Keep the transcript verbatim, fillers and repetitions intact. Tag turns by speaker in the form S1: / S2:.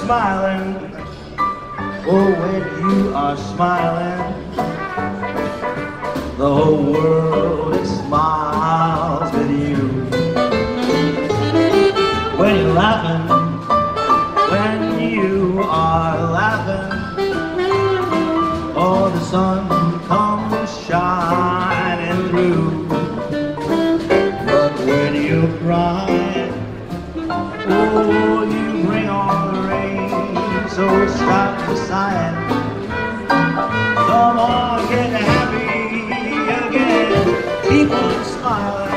S1: smiling, oh, when you are smiling, the whole world it smiles with you. When you're laughing, when you are laughing, oh, the sun comes shining through. But when you cry, oh, you bring on the rain, so stop the sighing. Come on, get happy again, keep on smiling.